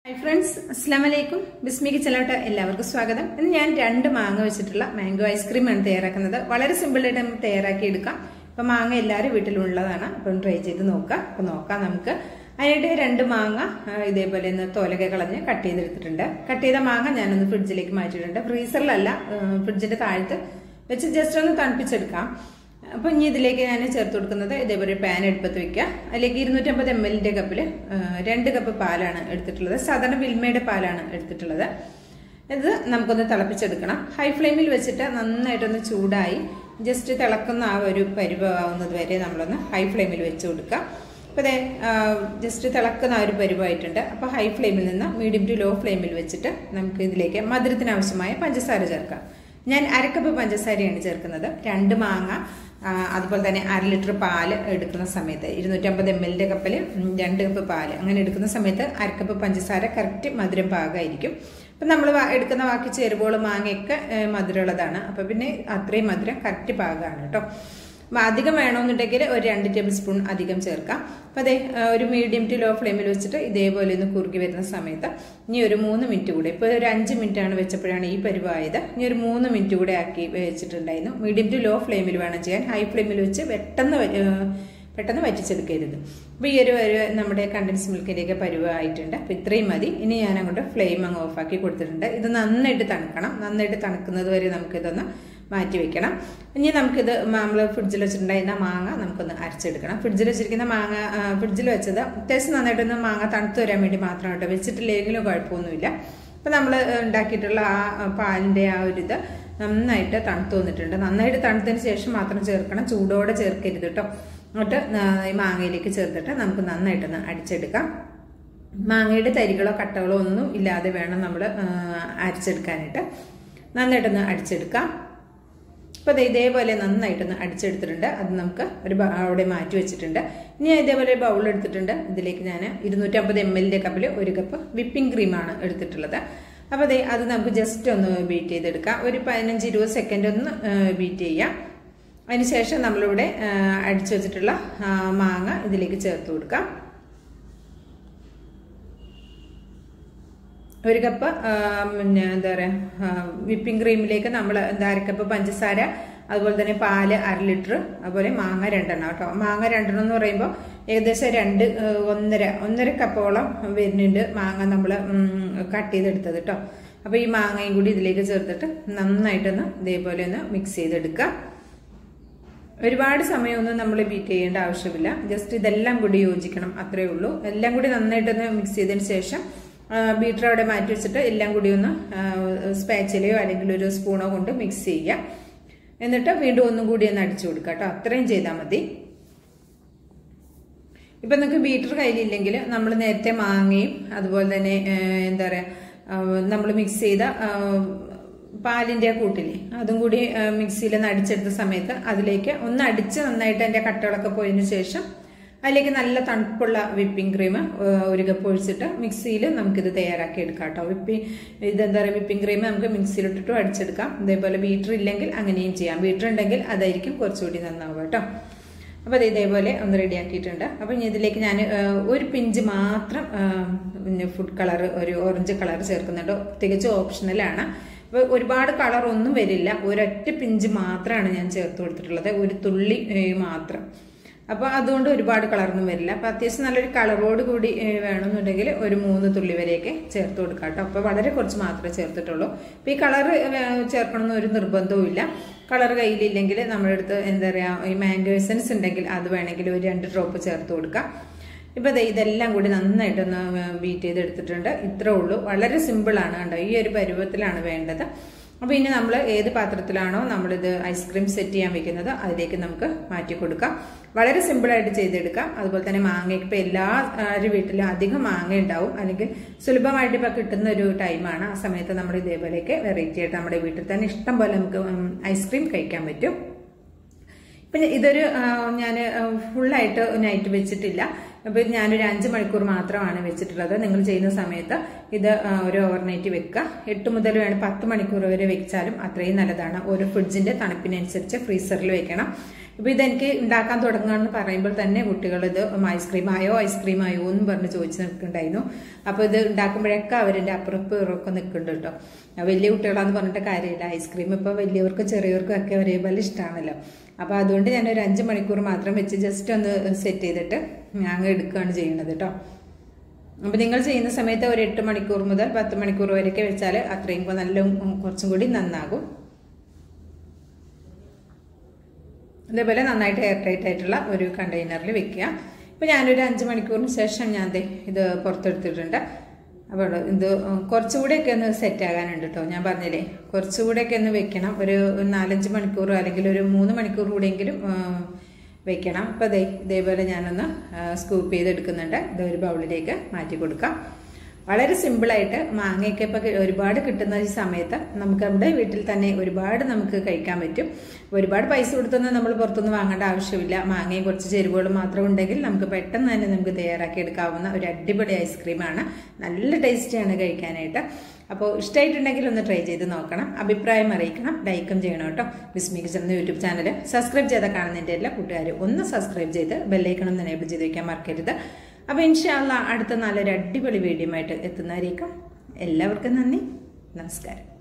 Hi friends, Assalamualaikum. Bismillah Chalata എല്ലാവർക്കും സ്വാഗതം. ഇന്ന് ഞാൻ രണ്ട് മാങ്ങ വെച്ചിട്ടുള്ള മാംഗോ ഐസ്ക്രീം ആണ് തയ്യാറാക്കുന്നത്. വളരെ സിമ്പിൾ ആയിട്ട് നമുക്ക് തയ്യാറാക്കി എടുക്കാം. അപ്പോൾ മാങ്ങ എല്ലാവരും വീട്ടിലുള്ളതാണ്. അപ്പോൾ ട്രൈ ചെയ്ത് നോക്കാം. അപ്പോൾ നോക്കാം നമുക്ക്. അതിനായിട്ട് രണ്ട് മാങ്ങ ഇതേപോലെ ഒന്ന് തോലൊക്കെ കളഞ്ഞ് കട്ട് ചെയ്തെടുത്തിട്ടുണ്ട്. കട്ട് ചെയ്ത മാങ്ങ ഞാനൊന്ന് ഫ്രിഡ്ജിലേക്ക് മാറ്റിയിട്ടുണ്ട്. ഫ്രീസറിലല്ല, ഫ്രിഡ്ജിന്റെ താഴത്ത് വെച്ച് ജസ്റ്റ് ഒന്ന് തണുപ്പിച്ചെടുക്കാം. അപ്പോൾ ഇനി ഇതിലേക്ക് ഞാൻ ചേർത്ത് കൊടുക്കുന്നത് ഇതേപോലെ പാൻ എടുപ്പത്ത് വെക്കുക. അതിലേക്ക് 250 ml കപ്പിൽ 2 കപ്പ് പാലാണ് എടുത്തിട്ടുള്ളത്. സാധാരണ മിൽമയുടെ പാലാണ് എടുത്തിട്ടുള്ളത്. ഇത് നമുക്കൊന്ന് തിളപ്പിച്ചെടുക്കണം. ഹൈ ഫ്ലെയിമിൽ വെച്ചിട്ട് നന്നായിട്ടൊന്ന് ചൂടായി ജസ്റ്റ് തിളക്കുന്ന ആ ഒരു പരുവാകുന്നത് വരെ നമ്മളൊന്ന് ഹൈ ഫ്ലെയിമിൽ വെച്ച് കൊടുക്കുക. അപ്പോൾ അതെ ജസ്റ്റ് തിളക്കുന്ന ആ ഒരു പരുവായിട്ടുണ്ട്. അപ്പോൾ ഹൈ ഫ്ലെയിമിൽ നിന്ന് മീഡിയം ടു ലോ ഫ്ലെയിമിൽ വെച്ചിട്ട് നമുക്ക് ഇതിലേക്ക് മധുരത്തിന് ആവശ്യമായ പഞ്ചസാര ചേർക്കാം. ഞാൻ 1 കപ്പ് പഞ്ചസാരയാണ് ചേർക്കുന്നത്. 2 മാങ്ങ അതുപോലെ തന്നെ 1/2 ലിറ്റർ പാല് എടുക്കുന്ന സമയത്ത് 250 ml കപ്പിൽ 2 കപ്പ് പാല് അങ്ങനെ എടുക്കുന്ന സമയത്ത് 1 കപ്പ് പഞ്ചസാര കറക്റ്റ് മധുരം പാകമായിരിക്കും. അപ്പം നമ്മൾ എടുക്കുന്ന ബാക്കി ചേരുവകൾ മാങ്ങയൊക്കെ മധുരമുള്ളതാണ്. അപ്പം പിന്നെ അത്രയും മധുരം കറക്റ്റ് പാകമാണ് കേട്ടോ. അധികം വേണമെന്നുണ്ടെങ്കിൽ ഒരു 2 ടേബിൾ സ്പൂൺ അധികം ചേർക്കാം. അപ്പം അതെ ഒരു മീഡിയം ടു ലോ ഫ്ലെയിമിൽ വെച്ചിട്ട് ഇതേപോലെ ഒന്ന് കുറുകി വരുന്ന സമയത്ത് ഇനി ഒരു 3 മിനിറ്റ് കൂടെ, ഇപ്പോൾ ഒരു 5 മിനിറ്റാണ് വെച്ചപ്പോഴാണ് ഈ പരുവായത്. ഇനി ഒരു 3 മിനിറ്റ് കൂടെ ആക്കി വെച്ചിട്ടുണ്ടായിരുന്നു. മീഡിയം ടു ലോ ഫ്ലെയിമിൽ വേണം ചെയ്യാൻ. ഹൈ ഫ്ലെയിമിൽ വെച്ച് പെട്ടെന്ന് വറ്റിച്ചെടുക്കരുത്. അപ്പോൾ ഈ ഒരു നമ്മുടെ കണ്ടൻസ് മിൽക്കിൻ്റെയൊക്കെ പരുവായിട്ടുണ്ട്. അപ്പോൾ ഇത്രയും മതി. ഇനി ഞാൻ അങ്ങോട്ട് ഫ്ലെയിം അങ്ങ് ഓഫാക്കി കൊടുത്തിട്ടുണ്ട്. ഇത് നന്നായിട്ട് തണുക്കണം. നന്നായിട്ട് തണുക്കുന്നത് വരെ നമുക്കിതൊന്ന് മാറ്റി വെക്കണം. ഇനി നമുക്കിത് നമ്മൾ ഫ്രിഡ്ജിൽ വെച്ചിട്ടുണ്ടായിരുന്ന മാങ്ങ നമുക്കൊന്ന് അരച്ചെടുക്കണം. ഫ്രിഡ്ജിൽ വെച്ചിരിക്കുന്ന മാങ്ങ ഫ്രിഡ്ജിൽ വെച്ചത് അത്യാവശ്യം നന്നായിട്ടൊന്ന് മാങ്ങ തണുത്ത് വരാൻ വേണ്ടി മാത്രമായിട്ട് വെച്ചിട്ടില്ലെങ്കിലും കുഴപ്പമൊന്നുമില്ല. അപ്പം നമ്മൾ ഉണ്ടാക്കിയിട്ടുള്ള ആ പാലിൻ്റെ ആ ഒരു ഇത് നന്നായിട്ട് തണുത്ത് വന്നിട്ടുണ്ട്. നന്നായിട്ട് തണുത്തതിന് ശേഷം മാത്രം ചേർക്കണം. ചൂടോടെ ചേർക്കരുത് കേട്ടോ. എന്നിട്ട് ഈ മാങ്ങയിലേക്ക് ചേർത്തിട്ട് നമുക്ക് നന്നായിട്ടൊന്ന് അടിച്ചെടുക്കാം. മാങ്ങയുടെ തരികളോ കട്ടകളോ ഒന്നും ഇല്ലാതെ വേണം നമ്മൾ അരച്ചെടുക്കാനായിട്ട്. നന്നായിട്ടൊന്ന് അടിച്ചെടുക്കാം. അപ്പോൾ ഇതേപോലെ നന്നായിട്ടൊന്ന് അടിച്ചെടുത്തിട്ടുണ്ട്. അത് നമുക്ക് അവിടെ മാറ്റി വെച്ചിട്ടുണ്ട്. ഇനി ഇതേപോലെ ഒരു ബൗൾ എടുത്തിട്ടുണ്ട്. ഇതിലേക്ക് ഞാൻ 250 ml കപ്പിൽ 1 കപ്പ് വിപ്പിംഗ് ക്രീമാണ് എടുത്തിട്ടുള്ളത്. അപ്പോൾ അത് നമുക്ക് ജസ്റ്റ് ഒന്ന് ബീറ്റ് ചെയ്തെടുക്കാം. ഒരു 15-20 സെക്കൻഡ് ഒന്ന് ബീറ്റ് ചെയ്യാം. അതിനുശേഷം നമ്മളിവിടെ അടിച്ചു വെച്ചിട്ടുള്ള മാങ്ങ ഇതിലേക്ക് ചേർത്ത് കൊടുക്കാം. 1 കപ്പ് പിന്നെ എന്താ പറയുക വിപ്പിംഗ് ക്രീമിലേക്ക് നമ്മൾ 1/2 കപ്പ് പഞ്ചസാര, അതുപോലെ തന്നെ പാല് 1/2 ലിറ്റർ, അതുപോലെ മാങ്ങ 2 എണ്ണം കേട്ടോ. മാങ്ങ 2 എണ്ണം എന്ന് പറയുമ്പോൾ ഏകദേശം 1.5 കപ്പോളം വരുന്നുണ്ട് മാങ്ങ നമ്മൾ കട്ട് ചെയ്തെടുത്തത് കേട്ടോ. അപ്പോൾ ഈ മാങ്ങയും കൂടി ഇതിലേക്ക് ചേർത്തിട്ട് നന്നായിട്ടൊന്ന് ഇതേപോലെ ഒന്ന് മിക്സ് ചെയ്തെടുക്കുക. ഒരുപാട് സമയമൊന്നും നമ്മൾ ബീറ്റ് ചെയ്യേണ്ട ആവശ്യമില്ല. ജസ്റ്റ് ഇതെല്ലാം കൂടി യോജിക്കണം, അത്രേ ഉള്ളൂ. എല്ലാം കൂടി നന്നായിട്ടൊന്ന് മിക്സ് ചെയ്തതിന് ശേഷം ബീറ്റർ അവിടെ മാറ്റി വെച്ചിട്ട് എല്ലാം കൂടി ഒന്ന് സ്പാച്ചിലയോ അല്ലെങ്കിൽ ഒരു സ്പൂണോ കൊണ്ട് മിക്സ് ചെയ്യുക. എന്നിട്ട് വീണ്ടും ഒന്നും കൂടി ഒന്ന് അടിച്ചു കൊടുക്കുക കേട്ടോ. അത്രയും ചെയ്താൽ മതി. ഇപ്പം നിങ്ങൾക്ക് ബീറ്റർ കയ്യിലില്ലെങ്കിൽ നമ്മൾ നേരത്തെ മാങ്ങയും അതുപോലെ തന്നെ എന്താ പറയുക നമ്മൾ മിക്സ് ചെയ്ത പാലിൻ്റെ കൂട്ടില്ലേ അതും കൂടി മിക്സിയിൽ നിന്ന് അടിച്ചെടുത്ത സമയത്ത് അതിലേക്ക് ഒന്ന് അടിച്ച് നന്നായിട്ട് അതിൻ്റെ കട്ടകളൊക്കെ പോയതിനു ശേഷം അതിലേക്ക് നല്ല തണുപ്പുള്ള വിപ്പിംഗ് ക്രീം 1 കപ്പ് ഒഴിച്ചിട്ട് മിക്സിയിൽ നമുക്കിത് തയ്യാറാക്കി എടുക്കാം കേട്ടോ. ഇതെന്താ പറയുക വിപ്പിംഗ് ക്രീം നമുക്ക് മിക്സിയിലിട്ടിട്ടും അടിച്ചെടുക്കാം. ഇതേപോലെ ബീറ്റർ ഇല്ലെങ്കിൽ അങ്ങനെയും ചെയ്യാം. ബീറ്റർ ഉണ്ടെങ്കിൽ അതായിരിക്കും കുറച്ചുകൂടി നന്നാവുക കേട്ടോ. അപ്പോൾ അത് ഇതേപോലെ ഒന്ന് റെഡിയാക്കിയിട്ടുണ്ട്. അപ്പോൾ ഇനി ഇതിലേക്ക് ഞാൻ ഒരു പിഞ്ച് മാത്രം പിന്നെ ഫുഡ് കളർ, ഒരു ഓറഞ്ച് കളർ ചേർക്കുന്നുണ്ട്. തികച്ചും ഓപ്ഷണലാണ്. അപ്പോൾ ഒരുപാട് കളർ ഒന്നും വരില്ല. ഒരൊറ്റ പിഞ്ച് മാത്രമാണ് ഞാൻ ചേർത്ത് കൊടുത്തിട്ടുള്ളത്, ഒരു തുള്ളി മാത്രം. അപ്പോൾ അതുകൊണ്ട് ഒരുപാട് കളറൊന്നും വരില്ല. അപ്പോൾ അത്യാവശ്യം നല്ലൊരു കളറോട് കൂടി വേണമെന്നുണ്ടെങ്കിൽ ഒരു 3 തുള്ളി വരെയൊക്കെ ചേർത്ത് കൊടുക്കാം കേട്ടോ. അപ്പോൾ വളരെ കുറച്ച് മാത്രമേ ചേർത്തിട്ടുള്ളൂ. അപ്പോൾ ഈ കളർ ചേർക്കണമെന്ന് ഒരു നിർബന്ധവും ഇല്ല. കളർ കയ്യിലില്ലെങ്കിൽ നമ്മുടെ അടുത്ത് എന്താ പറയുക ഈ മാംഗോ എസൻസ് ഉണ്ടെങ്കിൽ അത് വേണമെങ്കിൽ ഒരു 2 ഡ്രോപ്പ് ചേർത്ത് കൊടുക്കാം. ഇപ്പോൾ ഇതെല്ലാം കൂടി നന്നായിട്ടൊന്ന് ബീറ്റ് ചെയ്തെടുത്തിട്ടുണ്ട്. ഇത്രേ ഉള്ളൂ. വളരെ സിമ്പിളാണ് കണ്ടോ. ഈ ഒരു പരുവത്തിലാണ് വേണ്ടത്. അപ്പോൾ ഇനി നമ്മൾ ഏത് പാത്രത്തിലാണോ നമ്മളിത് ഐസ്ക്രീം സെറ്റ് ചെയ്യാൻ വെക്കുന്നത് അതിലേക്ക് നമുക്ക് മാറ്റി കൊടുക്കാം. വളരെ സിമ്പിളായിട്ട് ചെയ്തെടുക്കാം. അതുപോലെ തന്നെ മാങ്ങയ്ക്ക് ഇപ്പോൾ എല്ലാവരും വീട്ടിലും അധികം മാങ്ങ ഉണ്ടാവും, അല്ലെങ്കിൽ സുലഭമായിട്ട് ഇപ്പോൾ കിട്ടുന്ന ഒരു ടൈമാണ്. ആ സമയത്ത് നമ്മൾ ഇതേപോലെയൊക്കെ വെറൈറ്റി ആയിട്ട് നമ്മുടെ വീട്ടിൽ തന്നെ ഇഷ്ടം പോലെ നമുക്ക് ഐസ്ക്രീം കഴിക്കാൻ പറ്റും. ഇപ്പം ഇതൊരു ഞാൻ ഫുള്ളായിട്ട് നൈറ്റ് വെച്ചിട്ടില്ല. അപ്പോൾ ഞാനൊരു 5 മണിക്കൂർ മാത്രമാണ് വെച്ചിട്ടുള്ളത്. നിങ്ങൾ ചെയ്യുന്ന സമയത്ത് ഇത് ഒരു ഓവർനൈറ്റ് വെക്കുക. 8 മുതൽ 10 മണിക്കൂർ വരെ വെച്ചാലും അത്രയും നല്ലതാണ്. ഒരു ഫ്രിഡ്ജിന്റെ തണുപ്പിനനുസരിച്ച് ഫ്രീസറിൽ വെക്കണം. ഇപ്പൊ ഇതെനിക്ക് ഉണ്ടാക്കാൻ തുടങ്ങുകയെന്ന് പറയുമ്പോൾ തന്നെ കുട്ടികൾ ഇത് ഐസ്ക്രീം ആയോ എന്ന് പറഞ്ഞ് ചോദിച്ചു നിൽക്കുന്നുണ്ടായിരുന്നു. അപ്പൊ ഇത് ഉണ്ടാക്കുമ്പോഴൊക്കെ അവരുടെ അപ്പുറപ്പുറമൊക്കെ നിൽക്കുന്നുണ്ട് കേട്ടോ. വലിയ കുട്ടികളാന്ന് പറഞ്ഞിട്ട് കാര്യമില്ല, ഐസ്ക്രീം ഇപ്പൊ വലിയവർക്കും ചെറിയവർക്കും ഒക്കെ ഒരേപോലെ ഇഷ്ടമാണല്ലോ. അപ്പൊ അതുകൊണ്ട് ഞാൻ ഒരു 5 മണിക്കൂർ മാത്രം വെച്ച് ജസ്റ്റ് ഒന്ന് സെറ്റ് ചെയ്തിട്ട് ഞാൻ എടുക്കുകയാണ് ചെയ്യുന്നത് കേട്ടോ. അപ്പൊ നിങ്ങൾ ചെയ്യുന്ന സമയത്ത് ഒരു 8 മണിക്കൂർ മുതൽ 10 മണിക്കൂർ വരെയൊക്കെ വെച്ചാൽ അത്രയും നല്ല കുറച്ചും കൂടി നന്നാകും. അതേപോലെ നന്നായിട്ട് എയർ ടൈറ്റ് ആയിട്ടുള്ള ഒരു കണ്ടെയ്നറിൽ വെക്കുക. ഇപ്പൊ ഞാനൊരു 5 മണിക്കൂറിന് ശേഷം ഞാൻ ഇത് പുറത്തെടുത്തിട്ടുണ്ട്. അപ്പോൾ ഇത് കുറച്ചുകൂടെയൊക്കെ ഒന്ന് സെറ്റ് ആകാനുണ്ട് കേട്ടോ. ഞാൻ പറഞ്ഞില്ലേ കുറച്ചുകൂടെയൊക്കെ ഒന്ന് വെക്കണം, ഒരു 4-5 മണിക്കൂർ അല്ലെങ്കിൽ ഒരു 3 മണിക്കൂർ കൂടെയെങ്കിലും വെക്കണം. അപ്പൊ ഇതേപോലെ ഞാനൊന്ന് സ്കൂപ്പ് ചെയ്തെടുക്കുന്നുണ്ട്. ഇത് ഒരു ബൗളിലേക്ക് മാറ്റി കൊടുക്കാം. വളരെ സിമ്പിളായിട്ട് മാങ്ങയൊക്കെ ഇപ്പൊ ഒരുപാട് കിട്ടുന്ന ഈ സമയത്ത് നമുക്ക് നമ്മുടെ വീട്ടിൽ തന്നെ ഒരുപാട് നമുക്ക് കഴിക്കാൻ പറ്റും. ഒരുപാട് പൈസ കൊടുത്തൊന്നും നമ്മൾ പുറത്തുനിന്ന് വാങ്ങേണ്ട ആവശ്യമില്ല. മാങ്ങയും കുറച്ച് ചേരുവകളും മാത്രം ഉണ്ടെങ്കിൽ നമുക്ക് പെട്ടെന്ന് തന്നെ നമുക്ക് തയ്യാറാക്കി എടുക്കാവുന്ന ഒരു അടിപൊളി ഐസ്ക്രീമാണ്. നല്ല ടേസ്റ്റിയാണ് കഴിക്കാനായിട്ട്. അപ്പോൾ ഇഷ്ടമായിട്ടുണ്ടെങ്കിൽ ഒന്ന് ട്രൈ ചെയ്ത് നോക്കണം, അഭിപ്രായം അറിയിക്കണം, ലൈക്കും ചെയ്യണം കേട്ടോ. ബിസ്മി കിച്ചൺ എന്ന യൂട്യൂബ് ചാനൽ സബ്സ്ക്രൈബ് ചെയ്ത കാണുന്നതിൻ്റെ എല്ലാ കൂട്ടുകാരും ഒന്ന് സബ്സ്ക്രൈബ് ചെയ്ത് ബെല്ലൈക്കണം ഒന്ന് എനേബിൾ ചെയ്ത് വയ്ക്കാൻ മറക്കരുത്. അപ്പോൾ ഇൻഷാ അല്ലാഹ് അടുത്ത നല്ലൊരു അടിപൊളി വീഡിയോ ആയിട്ട് എത്തുന്നതായിരിക്കും. എല്ലാവർക്കും നന്ദി, നമസ്കാരം.